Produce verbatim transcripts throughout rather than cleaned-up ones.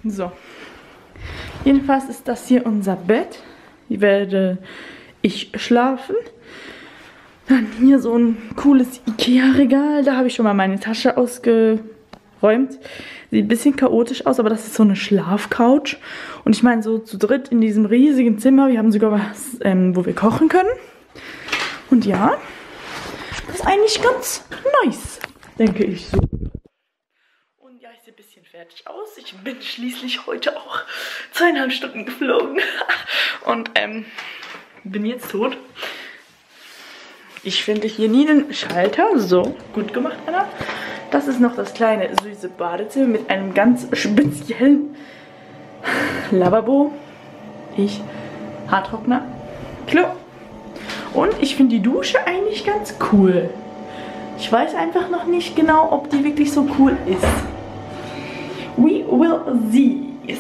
So. Jedenfalls ist das hier unser Bett. Hier werde ich schlafen. Dann hier so ein cooles Ikea-Regal. Da habe ich schon mal meine Tasche ausgeräumt. Sieht ein bisschen chaotisch aus, aber das ist so eine Schlafcouch. Und ich meine, so zu dritt in diesem riesigen Zimmer. Wir haben sogar was, ähm, wo wir kochen können. Und ja, das ist eigentlich ganz nice, denke ich so. Und ja, ich sehe ein bisschen fertig aus. Ich bin schließlich heute auch zweieinhalb Stunden geflogen. Und ähm, bin jetzt tot. Ich finde hier nie einen Schalter. So, gut gemacht, Anna. Das ist noch das kleine süße Badezimmer mit einem ganz speziellen Lavabo. Ich, Haartrockner, Klo. Und ich finde die Dusche eigentlich ganz cool. Ich weiß einfach noch nicht genau, ob die wirklich so cool ist. We will see.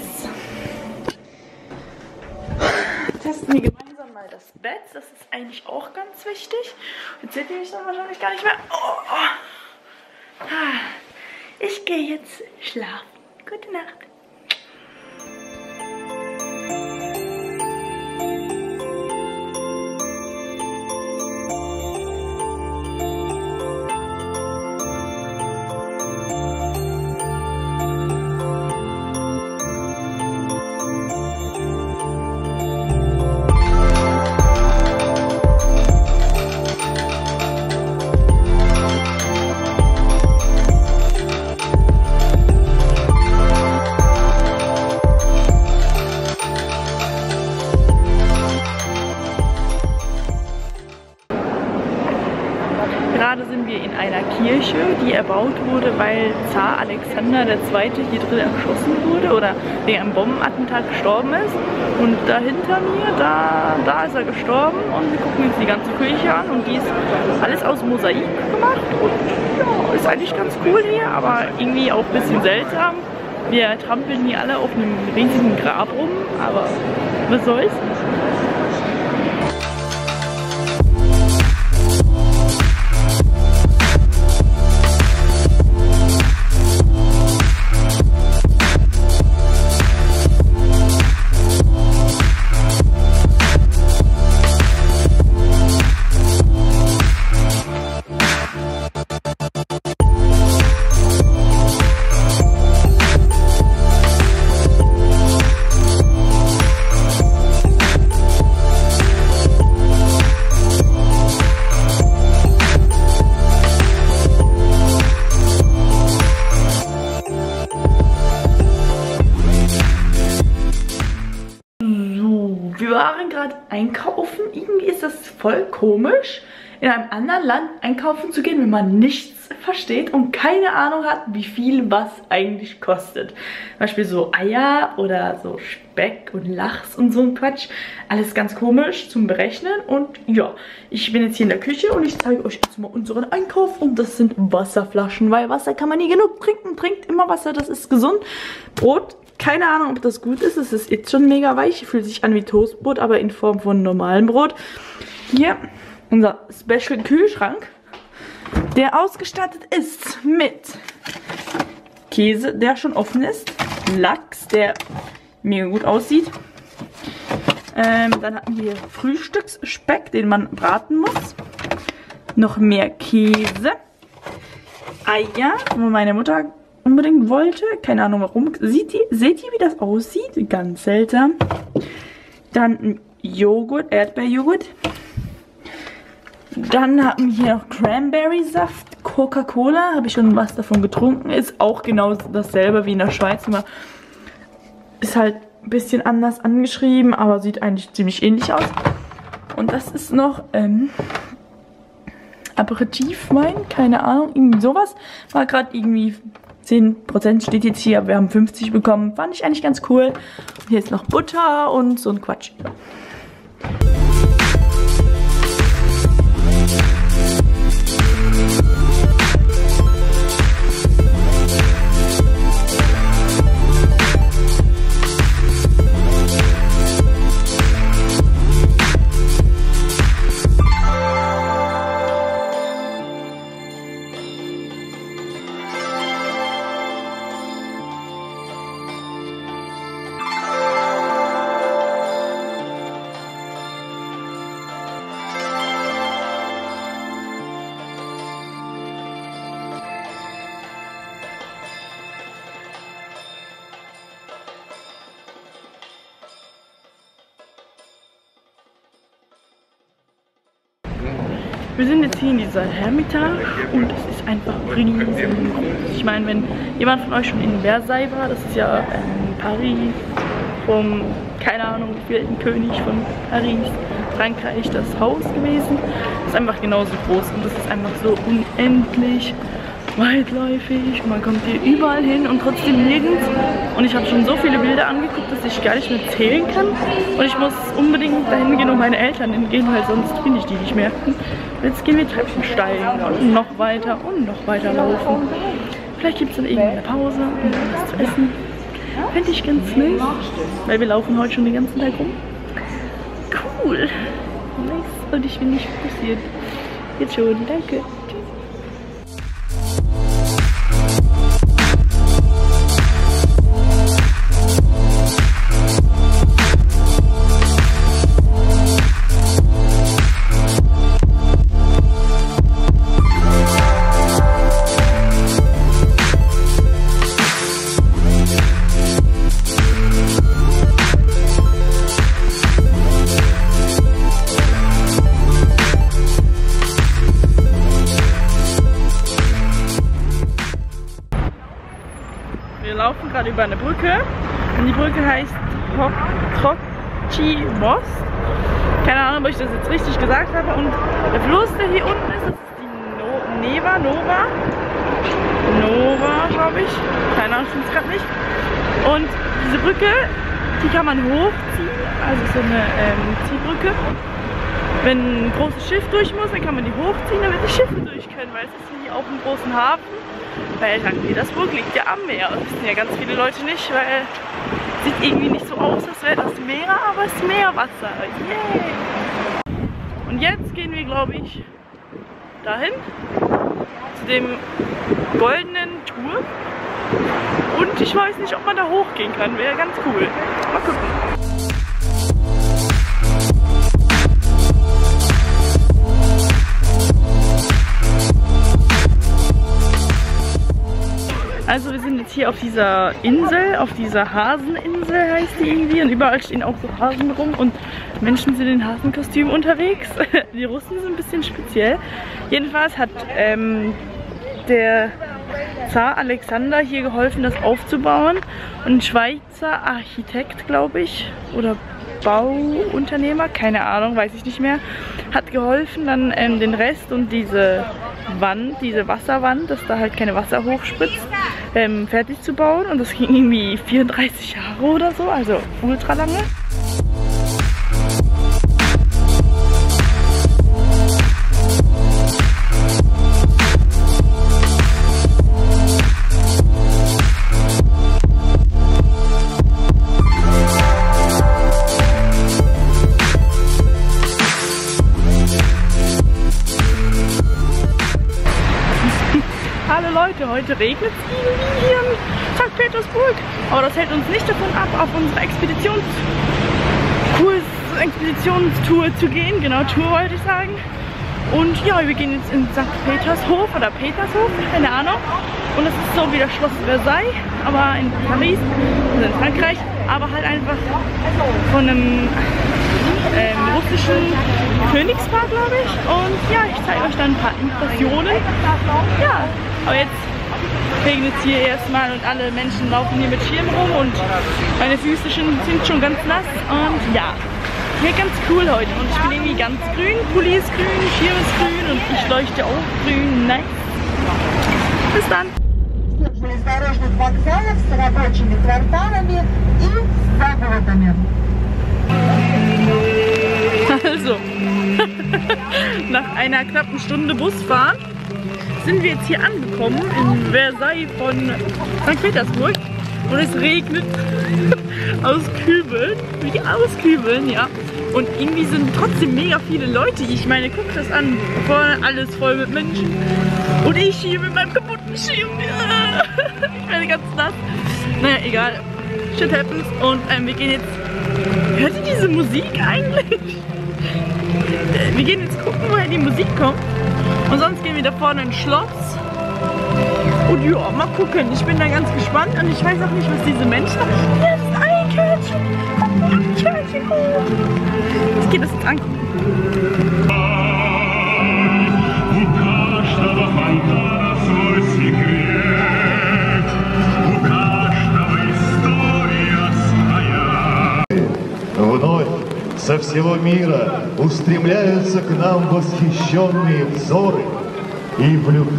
Testen wir gemeinsam mal das Bett. Das ist eigentlich auch ganz wichtig. Jetzt seht ihr mich dann wahrscheinlich gar nicht mehr. Oh, oh. Ich gehe jetzt schlafen. Gute Nacht. Gerade sind wir in einer Kirche, die erbaut wurde, weil Zar Alexander der Zweite hier drin erschossen wurde oder wegen einem Bombenattentat gestorben ist. Und dahinter mir, da, da ist er gestorben und wir gucken uns die ganze Kirche an und die ist alles aus Mosaik gemacht und ja, ist eigentlich ganz cool hier, aber irgendwie auch ein bisschen seltsam. Wir trampeln hier alle auf einem riesigen Grab rum, aber was soll's? Wir waren gerade einkaufen. Irgendwie ist das voll komisch, in einem anderen Land einkaufen zu gehen, wenn man nichts versteht und keine Ahnung hat, wie viel was eigentlich kostet. Zum Beispiel so Eier oder so Speck und Lachs und so ein Quatsch. Alles ganz komisch zum Berechnen. Und ja, ich bin jetzt hier in der Küche und ich zeige euch jetzt mal unseren Einkauf. Und das sind Wasserflaschen, weil Wasser kann man nie genug trinken. Trinkt immer Wasser, das ist gesund. Brot. Keine Ahnung, ob das gut ist. Es ist jetzt schon mega weich. Fühlt sich an wie Toastbrot, aber in Form von normalem Brot. Hier unser Special Kühlschrank, der ausgestattet ist mit Käse, der schon offen ist. Lachs, der mega gut aussieht. Ähm, dann hatten wir Frühstücksspeck, den man braten muss. Noch mehr Käse. Eier, wo meine Mutter unbedingt wollte. Keine Ahnung warum. Seht ihr, seht ihr, wie das aussieht? Ganz seltsam. Dann Joghurt, Erdbeerjoghurt. Dann haben wir hier noch Cranberry-Saft, Coca-Cola. Habe ich schon was davon getrunken. Ist auch genau dasselbe wie in der Schweiz. Nur ist halt ein bisschen anders angeschrieben, aber sieht eigentlich ziemlich ähnlich aus. Und das ist noch ähm, Aperitivwein. Keine Ahnung. Irgendwie sowas. War gerade irgendwie zehn Prozent steht jetzt hier, aber wir haben fünfzig bekommen. Fand ich eigentlich ganz cool. Und hier ist noch Butter und so ein Quatsch. Wir sind jetzt hier in dieser Hermitage und es ist einfach riesengroß. Ich meine, wenn jemand von euch schon in Versailles war, das ist ja ähm, Paris vom, keine Ahnung, vierten König von Paris, Frankreich, das Haus gewesen. Das ist einfach genauso groß und das ist einfach so unendlich weitläufig. Man kommt hier überall hin und trotzdem nirgends. Und ich habe schon so viele Bilder angeguckt, dass ich gar nicht mehr zählen kann. Und ich muss unbedingt dahin gehen und meine Eltern hingehen, weil sonst finde ich die nicht mehr. Jetzt gehen wir Treppen steigen und noch weiter und noch weiter laufen. Vielleicht gibt es dann irgendeine Pause und was zu essen. Fände ich ganz nett, weil wir laufen heute schon den ganzen Tag rum. Cool. Nice. Und ich bin nicht fokussiert. Jetzt schon. Danke. Wir laufen gerade über eine Brücke und die Brücke heißt Trotschi Most. Keine Ahnung, ob ich das jetzt richtig gesagt habe. Und der Fluss, der hier unten ist, das ist die no Neva, Nova. Nova, glaube ich. Keine Ahnung, stimmt es gerade nicht. Und diese Brücke, die kann man hochziehen, also so eine ähm, Ziehbrücke. Wenn ein großes Schiff durch muss, dann kann man die hochziehen, damit die Schiffe durch können, weil es ist hier auch einen großen Hafen. Weil Sankt Petersburg liegt ja am Meer. Das wissen ja ganz viele Leute nicht, weil es sieht irgendwie nicht so aus, als wäre das Meer, aber es ist Meerwasser. Yay! Und jetzt gehen wir, glaube ich, dahin, zu dem goldenen Turm. Und ich weiß nicht, ob man da hochgehen kann. Wäre ganz cool. Mal gucken. Also wir sind jetzt hier auf dieser Insel, auf dieser Haseninsel heißt die irgendwie, und überall stehen auch so Hasen rum und Menschen sind in Hasenkostümen unterwegs. Die Russen sind ein bisschen speziell. Jedenfalls hat ähm, der Zar Alexander hier geholfen, das aufzubauen. Und ein Schweizer Architekt, glaube ich, oder Bauunternehmer, keine Ahnung, weiß ich nicht mehr, hat geholfen, dann ähm, den Rest und diese Wand, diese Wasserwand, dass da halt keine Wasser hochspritzt, ähm, fertig zu bauen. Und das ging irgendwie vierunddreißig Jahre oder so, also ultra lange. Hallo Leute, heute regnet es irgendwie hier in Sankt Petersburg, aber das hält uns nicht davon ab, auf unsere Expeditions Kurs, Expeditionstour zu gehen, genau, Tour wollte ich sagen. Und ja, wir gehen jetzt in Sankt Petershof oder Petershof, keine Ahnung. Und das ist so wie das Schloss Versailles, aber in Paris, also in Frankreich, aber halt einfach von einem ähm, russischen Königspaar, glaube ich. Und ja, ich zeige euch dann ein paar Impressionen. Ja, aber jetzt regnet es hier erstmal und alle Menschen laufen hier mit Schirm rum und meine Füße sind schon ganz nass. Und ja, hier ganz cool heute. Und ich bin irgendwie ganz grün, Pulli ist grün, Schirm ist grün und ich leuchte auch grün. Nice. Bis dann. Железнодорожных вокзалов с рабочими кварталами и заводами. Also, nach einer knappen Stunde Busfahren sind wir jetzt hier angekommen in Versailles von Sankt Petersburg und es regnet aus Kübeln, wie aus Kübeln, ja. Und irgendwie sind trotzdem mega viele Leute. Ich meine, guck das an, vorne alles voll mit Menschen und ich hier mit meinem kaputten Schirm. Ich werde ganz nass. Naja, egal. Shit happens. Und ähm, wir gehen jetzt... Hört ihr diese Musik eigentlich? Wir gehen jetzt gucken, woher die Musik kommt. Und sonst gehen wir da vorne ins Schloss. Und ja, mal gucken. Ich bin da ganz gespannt und ich weiß auch nicht, was diese Menschen... Hier ist ein Eichhörnchen. Ein Eichhörnchen. Oh. Ich gehe das jetzt angucken. Вновь со всего мира устремляются к нам восхищенные взоры и влюбленные.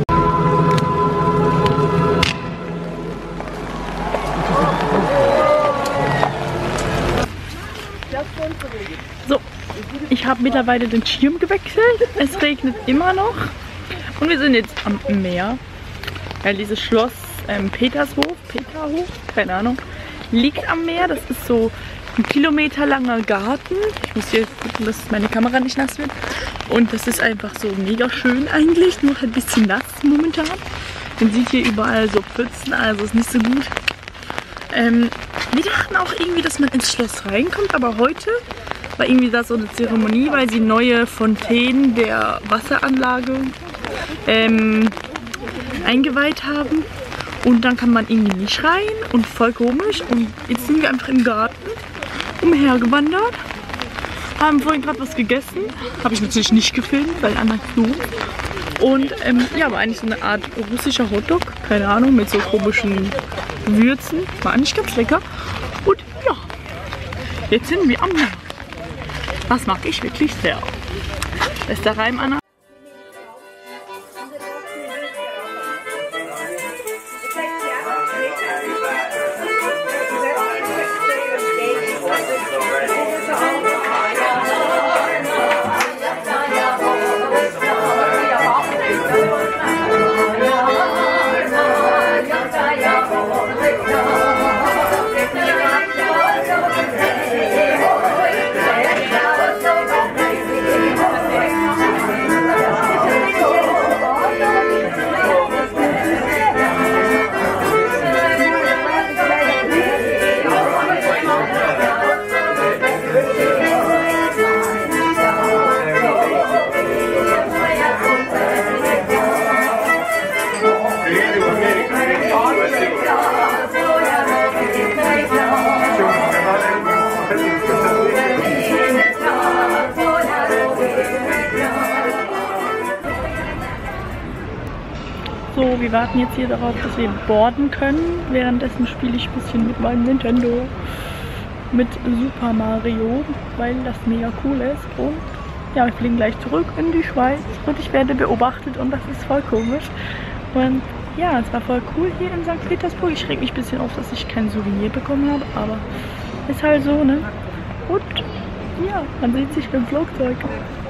So, ich habe mittlerweile den Schirm gewechselt. Es regnet immer noch. Und wir sind jetzt am Meer. Weil dieses Schloss ähm, Petershof, Peterhof, keine Ahnung, liegt am Meer. Das ist so ein kilometerlanger Garten. Ich muss hier gucken, dass meine Kamera nicht nass wird. Und das ist einfach so mega schön eigentlich. Nur halt ein bisschen nass momentan. Man sieht hier überall so Pfützen, also ist nicht so gut. Ähm, wir dachten auch irgendwie, dass man ins Schloss reinkommt, aber heute war irgendwie da so eine Zeremonie, weil sie neue Fontänen der Wasseranlage ähm, eingeweiht haben. Und dann kann man irgendwie nicht rein und voll komisch. Und jetzt sind wir einfach im Garten umhergewandert, haben vorhin gerade was gegessen. Habe ich natürlich nicht gefilmt, weil anderen Flug. Und ähm, ja, war eigentlich so eine Art russischer Hotdog, keine Ahnung, mit so komischen Würzen. War eigentlich ganz lecker. Und ja, jetzt sind wir am Meer. Das mag ich wirklich sehr. Bester Reim, Anna. So, wir warten jetzt hier darauf, dass wir boarden können. Währenddessen spiele ich ein bisschen mit meinem Nintendo, mit Super Mario, weil das mega cool ist. Und ja, wir fliegen gleich zurück in die Schweiz und ich werde beobachtet und das ist voll komisch. Und ja, es war voll cool hier in Sankt Petersburg. Ich reg mich ein bisschen auf, dass ich kein Souvenir bekommen habe, aber ist halt so, ne? Und ja, man sieht sich im Flugzeug.